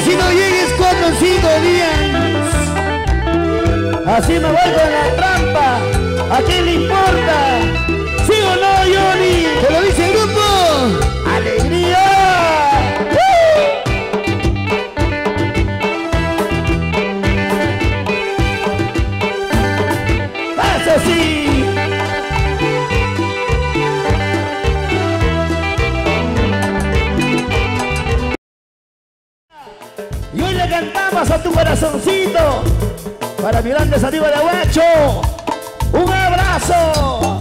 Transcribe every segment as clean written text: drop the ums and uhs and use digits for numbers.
si no llegues 4 o 5 días. Así me voy con la trampa. ¿A quién le importa? ¿Sí o no, Johnny? Te lo dice el grupo. ¡Alegría! ¡Eso sí! Y hoy le cantamos a tu corazoncito para mi grande amigo de Huacho. ¡Un abrazo!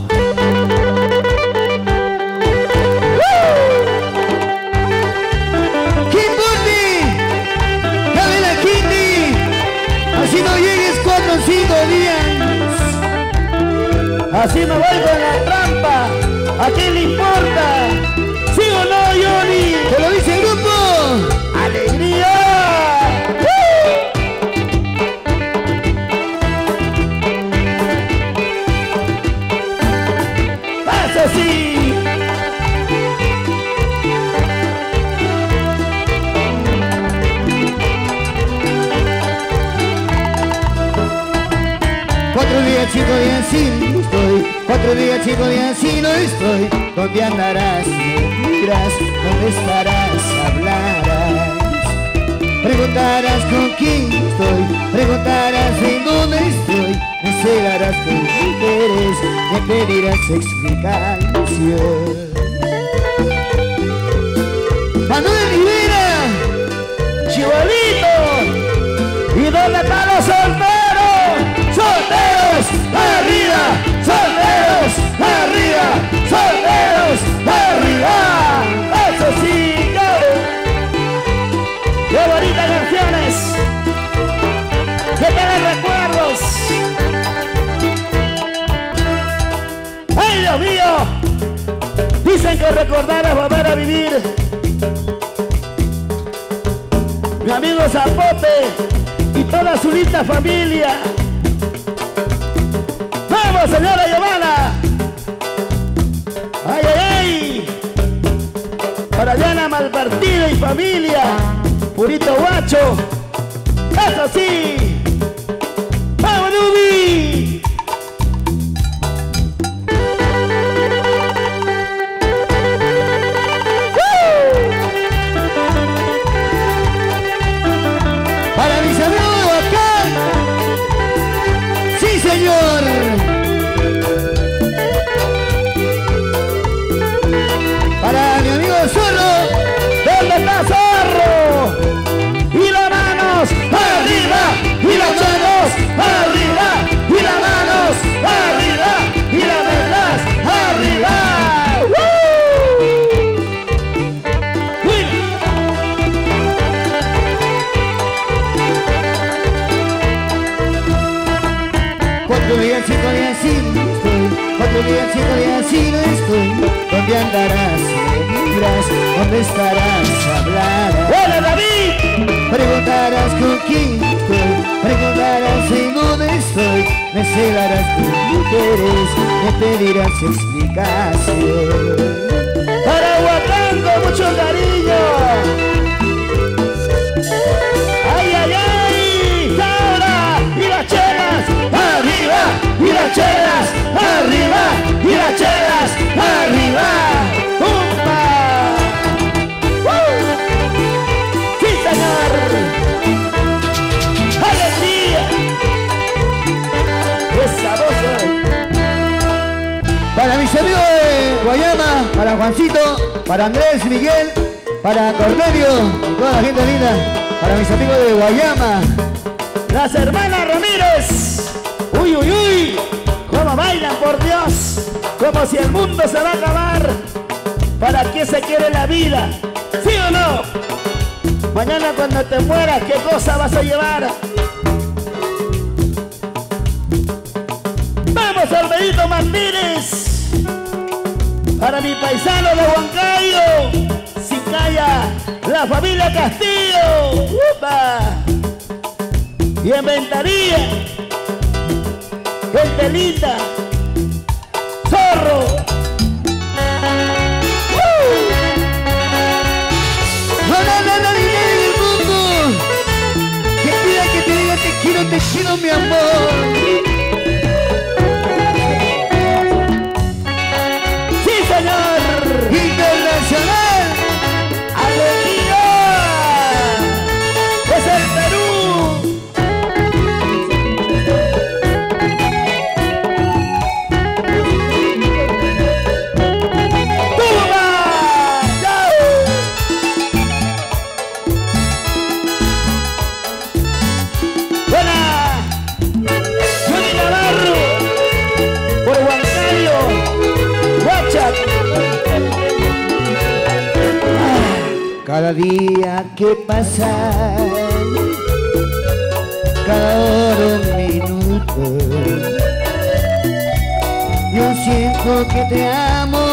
¡Kimberly! ¡Dame la Kitty! Así no llegues 4 o 5 días. Así me voy con la trampa. ¿A quién le importa? ¿Sí o no, Johnny? Te lo dice el grupo. ¡Alegría! ¡Eso sí! Cuatro días, 5 días, sí no estoy. 4 días, 5 días, sí no estoy. ¿Dónde andarás? Me miras, ¿dónde estarás? Hablarás. Preguntarás con quién estoy. Preguntarás en dónde estoy. Me cegarás con interés. Me pedirás explicación. Manuel Rivera, ¡Chibolito! ¿Y dónde están los solteros? ¡Solteros! ¡Arriba! ¡Solteros! ¡Arriba! ¡Solteros! ¡Arriba! ¡Eso sí! ¡Qué bonitas canciones! ¡Qué tales recuerdos! ¡Ay, Dios mío! Dicen que recordar es volver a vivir. Mi amigo Zapote y toda su linda familia. ¡Vamos, señora Giovanna! ¡Ay, ay, ay! Para Diana Malpartida y familia. Purito Huacho. ¡Eso sí! ¡Vamos, Nubi! para mis amigos de acá. Sí, señor. Para mi amigo Zorro. ¿Dónde está Zorro? Y las manos arriba, y las manos arriba, y las manos arriba, y las manos arriba. ¡Uy! 4 días, 5 días, sí no estoy. 4 días, 5 días, sí no estoy. ¿Dónde andarás? Me miras, ¿dónde estarás? Hablarás. ¡Hola, David! Preguntarás con quién estoy. Preguntarás en dónde estoy. Me cegarás con interés. Me pedirás explicación. Para Huacán con mucho cariño. ¡Ay, ay, ay! ¡Ahora! ¡Y las chelas arriba! ¡Y las chelas arriba! ¡Y las chelas arriba! ¡Pumba! ¡Sí, señor! ¡Alegría! ¡Qué sabroso! Para mis amigos de Guayama, para Juancito, para Andrés, Miguel, para Cornelio y toda la gente linda, para mis amigos de Guayama. Las hermanas Ramírez. ¡Uy, uy, uy! ¿Cómo bailan, por Dios? Como si el mundo se va a acabar. ¿Para qué se quiere la vida? ¿Sí o no? Mañana cuando te mueras, ¿qué cosa vas a llevar? ¡Vamos, Alberito Martínez! Para mi paisano de Huancayo, Sicaya, la familia Castillo. ¡Upa! Y en Ventanilla, gente linda, Zorro. No, no, no, no, el mundo. Cada día que pasa, cada hora un minuto, yo siento que te amo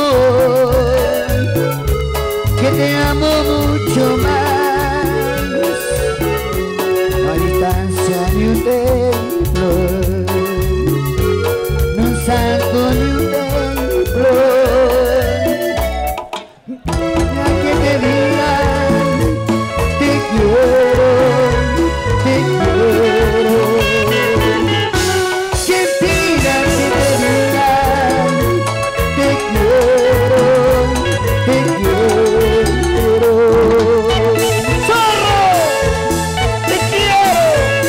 mucho más. No hay distancia ni un templo, no un salto ni un templo, ya que te digan te quiero, te quiero. Que pida que te digan te quiero, te quiero. ¡Zorro! ¡Te quiero!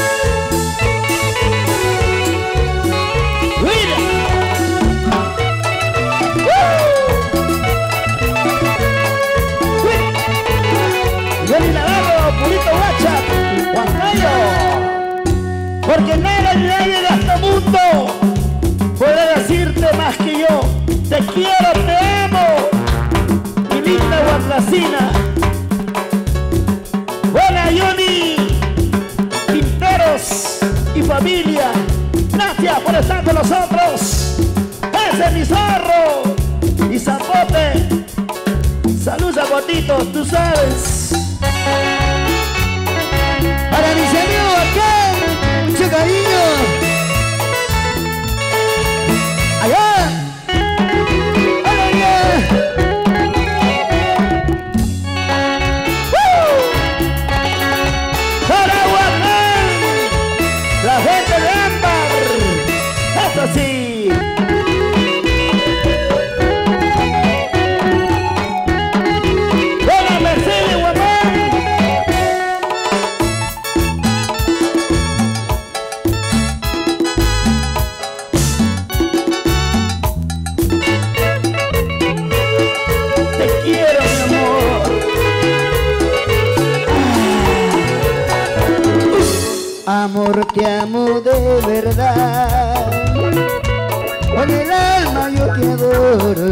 ¡Mira! Johnny Navarro, Purito Guacha, Huancayo. Porque nada ni nadie de este mundo puede decirte más que yo. Te quiero, te amo, mi linda Huancasina. Buena Johnny, Quinteros y familia, gracias por estar con nosotros. Ese es mi zorro y Zapote. Salud, Zapotito, tú sabes. Para mis amigos acá, mucho cariño. Allá. Allá. Para Huacán, la gente de Ámbar, eso sí. Buena Mercedes, Huacán. Te quiero, mi amor. Amor, te amo de verdad, con el alma yo te adoro,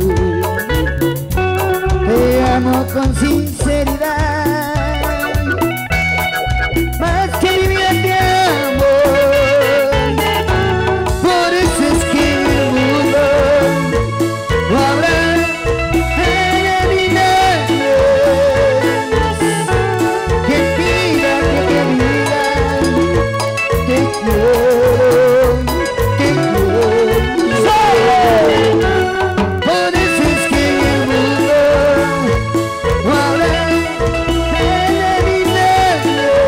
te amo con sinceridad, más que mi vida te amo, por eso es que en el mundo no habrá enemigos que pida que te diga te quiero, te quiero. Por eso es que en el mundo no habrá enemigos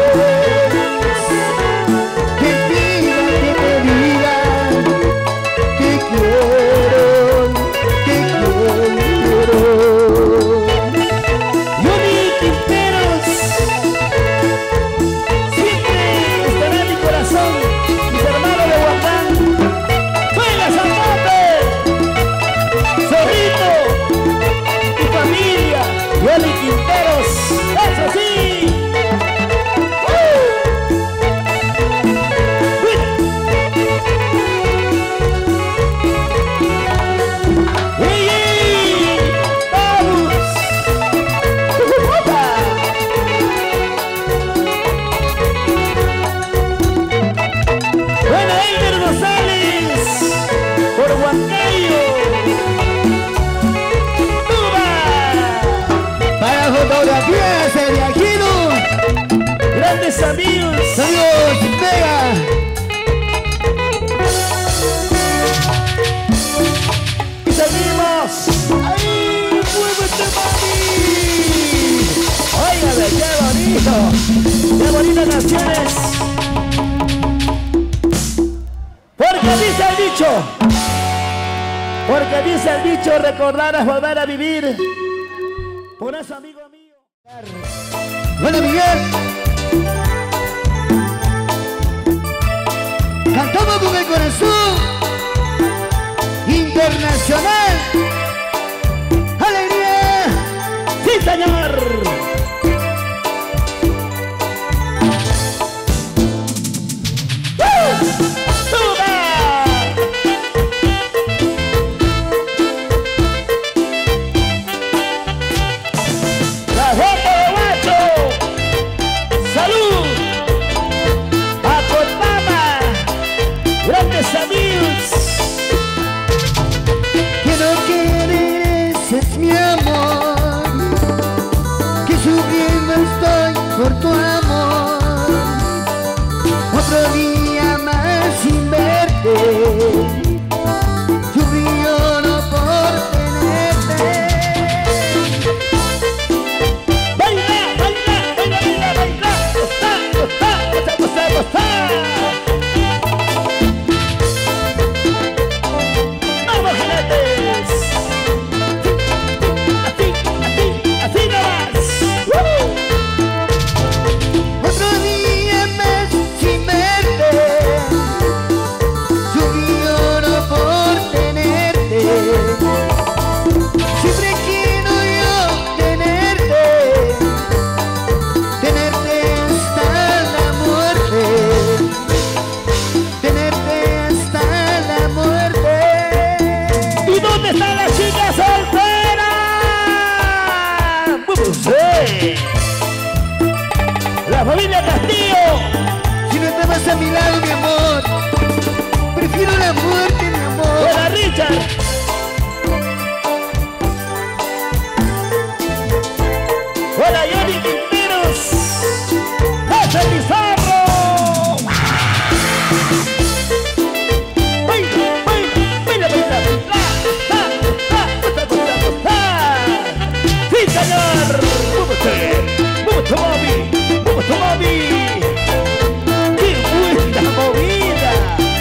que pida que te diga te quiero, te quiero. Johnny Quinteros, siempre estará en mi corazón, mis hermanos de Huacán. ¡Buena Zapote! Zorrito y familia, Johnny Quinteros, eso sí. ¡Ey, ey! ¡Vamos! Buena Elmer González, por Huancayo. ¡Tuba! Para fotografías el viajero, Grandes amigos. saludos Vega. Y seguimos. ¡Ahí! ¡Muévete, mami! Óigame, qué bonito. Qué bonitas canciones. Porque dice el dicho. Porque dice el dicho, recordar es volver a vivir. Por eso, amigo mío. Bueno, Miguel, cantamos con el corazón internacional. ¡Alegría! ¡Sí, señor! ¡Tuba! La gente de Otro día más sin verte, sufrí lloro por tenerte. Baila, baila, baila, baila, baila. Gozá, gozá, gozá, gozá, gozá. Vamos, jinetes. Así nomás. Otro día más sin verte, sufrí lloro por tenerte. Siempre quiero yo tenerte, tenerte hasta la muerte, tenerte hasta la muerte. ¿Y dónde están las chicas solteras? ¡Vamos! La familia Castillo. Si no estabas a mi lado, mi amor, prefiero la muerte, mi amor. Hola, Richard. Hola, Johnny Quinteros. ¡Ese Pizarro! ¡Baila, baila, baila, baila, baila! ¡Sí, señor! ¡Mucho, mami! ¡Mucho, mami! ¡Qué buena movida!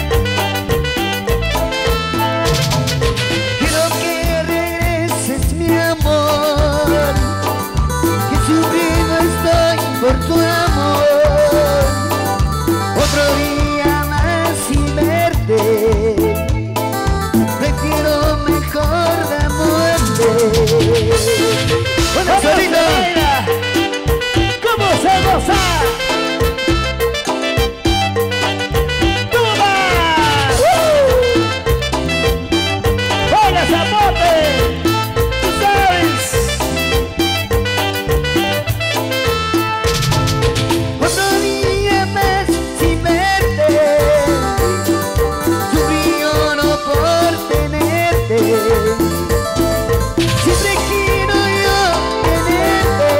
Quiero que regreses, mi amor, que sufrido estoy por tu amor. Otro día más sin verte, prefiero mejor la muerte. Hola, ¿Cómo se Solito. baila? ¿Cómo se goza? ¡Toma! ¡Hola, Zapote! ¡Tú sabes! Otro día más sin verte, sufrí lloro por tenerte. Siempre quiero yo tenerte,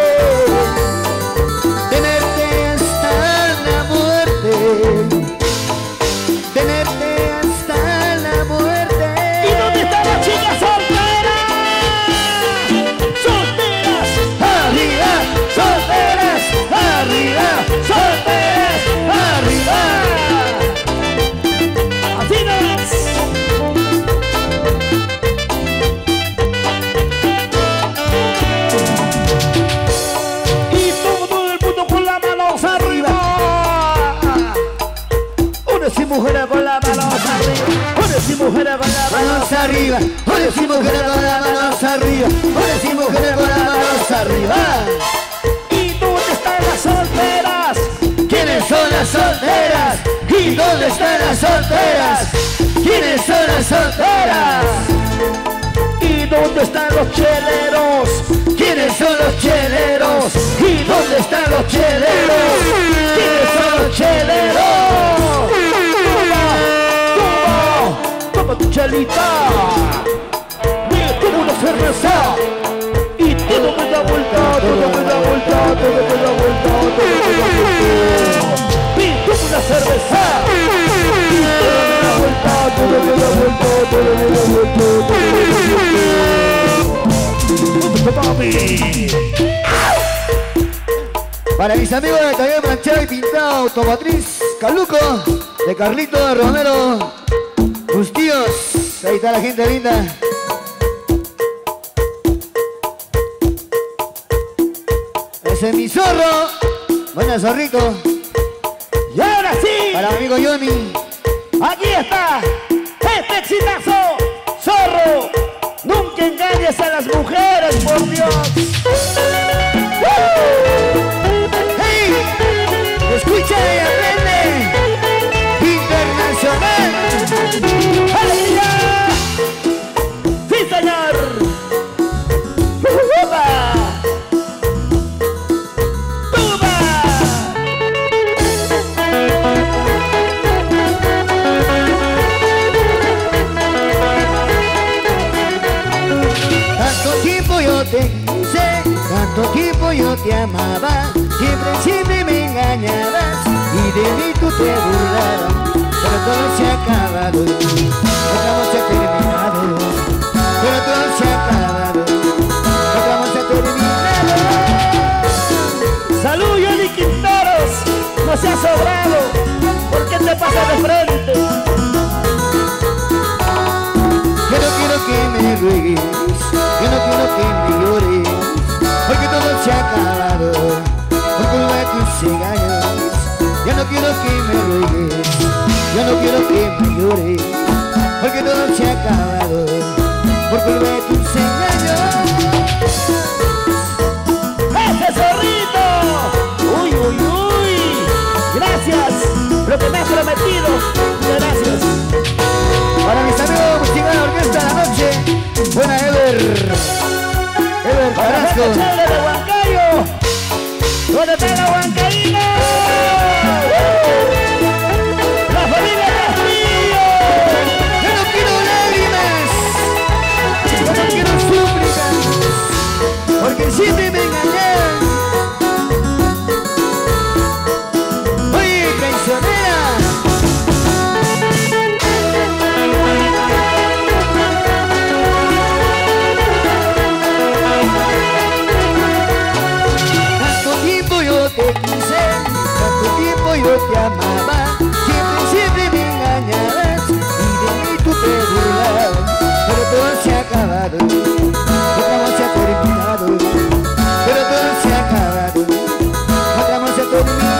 tenerte hasta la muerte, tenerte hasta la muerte. ¿Y dónde están las chicas solteras? ¡Solteras! Arriba, solteras, arriba, solteras, arriba. ¡Así nomás! Y todo el mundo con las manos arriba. Hombres y mujeres con las manos arriba. Hombres y mujeres con las manos Manos arriba, hombres y mujeres con las manos arriba, hombres y mujeres con las manos arriba. ¿Y dónde están las solteras? ¿Quiénes son las solteras? ¿Y dónde están las solteras? ¿Quiénes son las solteras? ¿Y dónde están los cheleros? ¿Quiénes son los cheleros? ¿Y dónde están los cheleros? ¿Quiénes son los cheleros? Toma tu chelita. Mira, toma una cerveza. Y todo me da vuelta, todo me da vuelta, todo me da vuelta, todo me da vuelta. Y toma una cerveza. Y todo me da vuelta, todo me da vuelta, todo me da vuelta, todo me da vuelta. Mami. Para mis amigos de Taller Planchado y Pintado Automotriz Caluco, de Carlito Romero, tus tíos, ahí está la gente linda. Ese es mi zorro, buena zorrito. Y ahora sí, Para mi amigo Johnny, aquí está este exitazo, zorro. Nunca engañes a las mujeres, por Dios. ¡hey! Escucha y aprende, internacional. ¡Alegría! ¡Sí, señor! ¡Upa! ¡Toma! Tanto tiempo yo te quise tú te burlarás, pero todo se ha acabado, nuestro amor se ha terminado, pero todo se ha acabado, nuestro amor se ha terminado. Salud, Johnny Quinteros, no se ha sobrado, ¿por qué te pasas de frente? Yo no quiero que me ruegues, yo no quiero que me llores, porque todo se ha acabado, por culpa de tus engaños. Yo no quiero que me ruegues, yo no quiero que me llores, porque todo se ha acabado, por culpa de tus engaños. ¡Ese zorrito! ¡Uy, uy, uy! Gracias, lo que me has prometido, muchas gracias. Para mis amigos musicales de la orquesta de la noche, buena Ever Para la Carrasco. gente chévere de Huancayo, ¿dónde está la huancaína? ¡La familia Castillo! Yo no quiero lágrimas, yo no quiero súplicas, porque siempre me engañan. Oye, traicionera. Tanto tiempo yo te quise, tanto tiempo yo te amaba, siempre me engañabas y de mí tú te burlabas, pero todo se ha acabado, nuestro amor se ha terminado, pero todo se ha acabado, nuestro amor se ha terminado.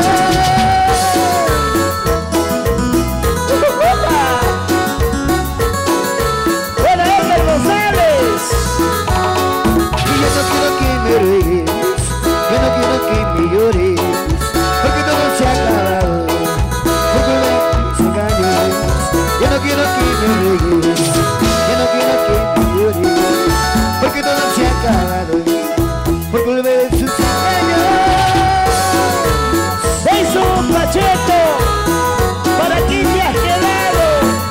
¡Buena Edgar González! Y yo no quiero que me ruegues, yo no quiero que me llores, porque todo se ha acabado, por culpa de tus engaños. Yo no quiero que me ruegues, yo no quiero que me llores, porque todo se ha acabado, por culpa de tus engaños. ¡Jason Pacheco! ¿Para quién te has quedado?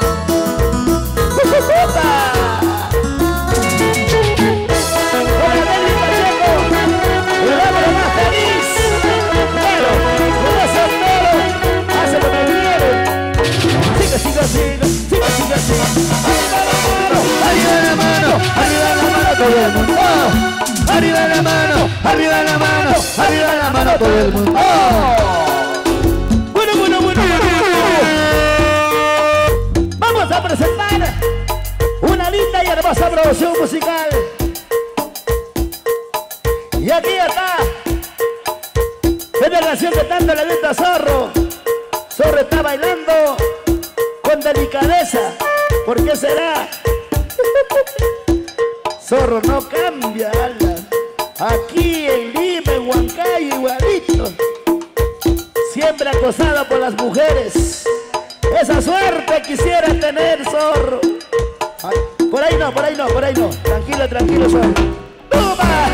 ¡Hola, Nelly Pacheco! ¡Le damos lo más feliz! ¡Claro! ¡Uno soltero! ¡Hace lo que quiere! ¡Siga, siga, siga! ¡Siga, siga, siga! ¡Arriba la mano! Arriba la mano, arriba la mano todo el mundo. Arriba la mano, arriba la mano, arriba la mano todo el mundo. Bueno, bueno, bueno, bueno, bueno. Vamos a presentar una linda y hermosa producción musical. Y aquí está. Es la canción que tanto le gusta a Zorro. Zorro está bailando con delicadeza. ¿Por qué será? Zorro no cambia, ala. Aquí en Lima, en Huancayo, igualito. Siempre acosado por las mujeres. Esa suerte quisiera tener, Zorro. Ay, por ahí no, por ahí no, por ahí no. Tranquilo, tranquilo, Zorro. ¡Toma!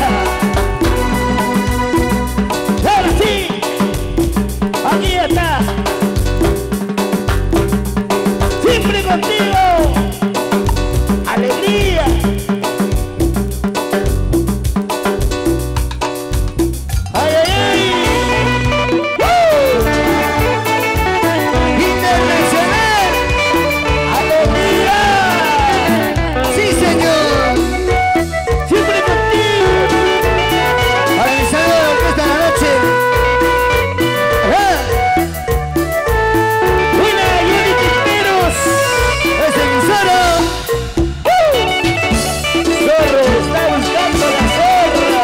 ¡Ahora sí! Aquí está. Siempre contigo. ¡Alegría! ¡Ay, ay, ay! Internacional, ¡Alegría! sí señor. ¡Siempre contigo! Para mis amigos de la orquesta de la noche. ¡Buena, Johnny Quinteros! Ese es mi Zorro. Zorro está buscando la zorra.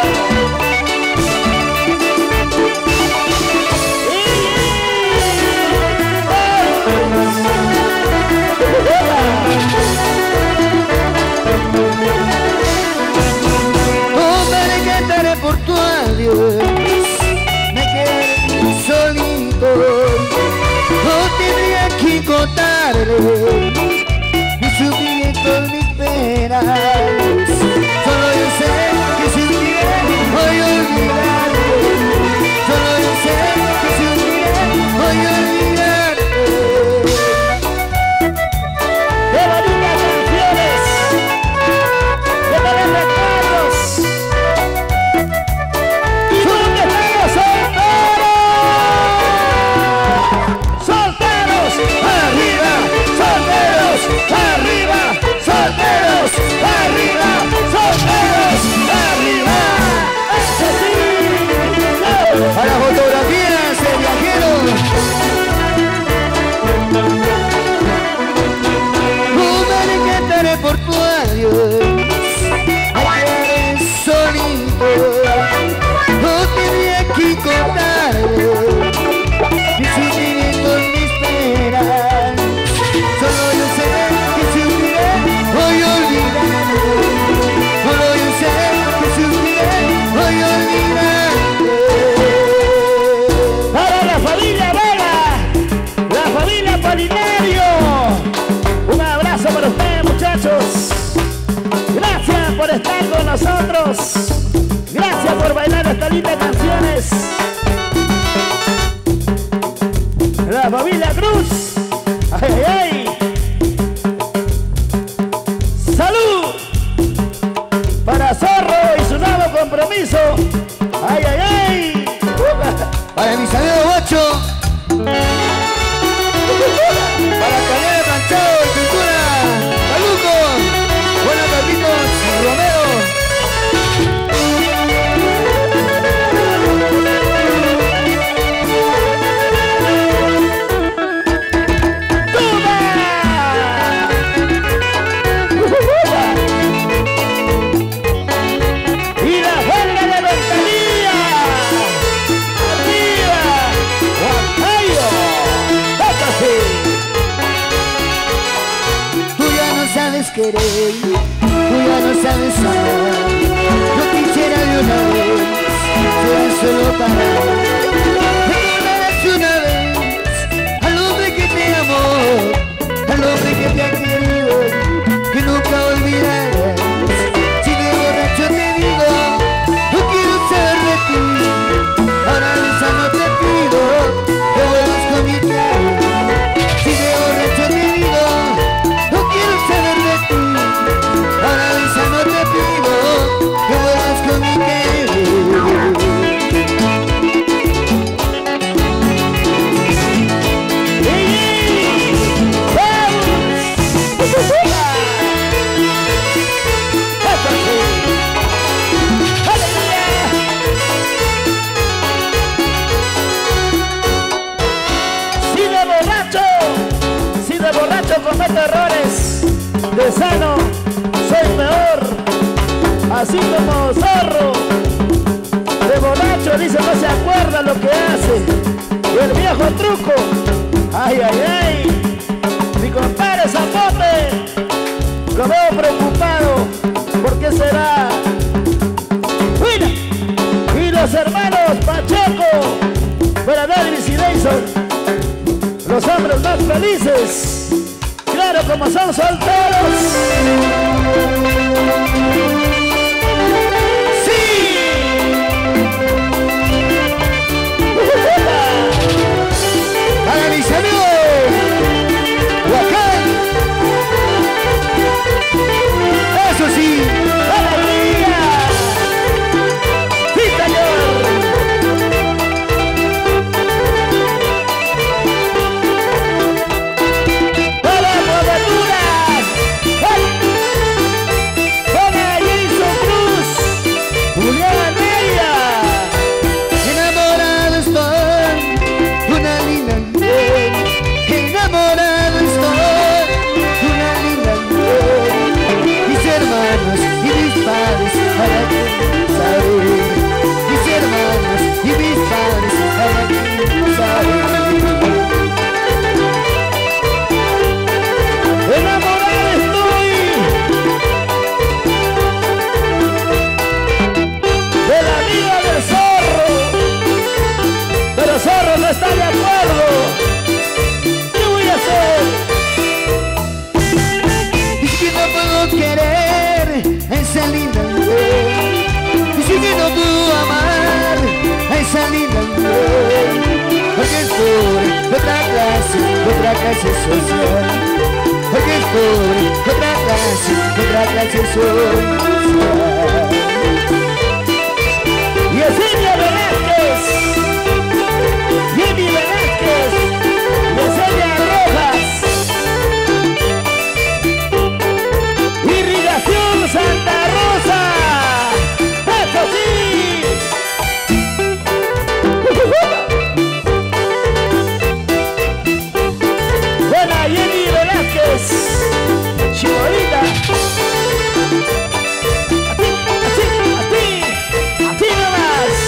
Hombre, cantaré por tu adiós, me quedé solito, no tendría que contarle mis sufrimientos, mis penas. Solo yo sé que si un día voy a olvidarte, solo yo sé que si un día voy a olvidarte. ¡Qué bonitas canciones! ¡Qué buenos recuerdos! ¿Y dónde están los solteros? lindas canciones. La familia Cruz. ¡Ay, ay, ay! ¡Salud! Para Zorro y su nuevo compromiso. ¡Ay, ay, ay! Para mis amigos Bocho. Para Calera Planchado y Pintura. Paluco. Buenas Carlitos Romero. Querer, tú ya no sabes amar. Yo quisiera de una vez, sea solo para recordarás una vez al hombre que te amó, al hombre que te ha querido, que nunca olvidarás. Si de borracho te digo, no quiero saber de ti, ahora esa no te pido que vuelvas con mi querer. Si de borracho te digo, no quiero saber de ti, ahora Luisa no te pido que vuelvas con mi querer. Si de borracho cometo errores, de sano soy peor, así como Zorro. De borracho dice no se acuerda lo que hace, y el viejo truco. Ay, ay, ay, mi compadre Zapote, lo veo preocupado, ¿por qué será? Mira, y los hermanos Pacheco, para Davis y Dyson, los hombres más felices, claro, como son solteros. ¡Sí! Para mis amigos Huacán, eso sí, ¡alegría! ¡Sí, señor! Está de acuerdo. ¿Qué voy a hacer? Dice que no puedo querer a esa linda mujer. Dice que no puedo amar a esa linda mujer, porque es pobre, de otra clase social. Porque es pobre, de otra clase social. Y Yesenia Velázquez, Jenny Velázquez, Yesenia Rojas, Irrigación Santa Rosa, ¡eso sí! Buena Jenny Velázquez, Chibolita. Así nomás.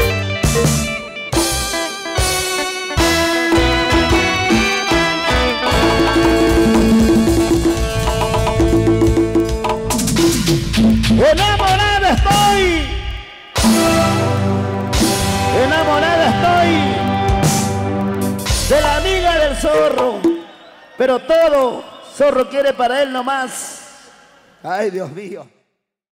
Enamorada estoy, enamorada estoy de la amiga del Zorro, pero todo Zorro quiere para él nomás. Ay, Dios mío.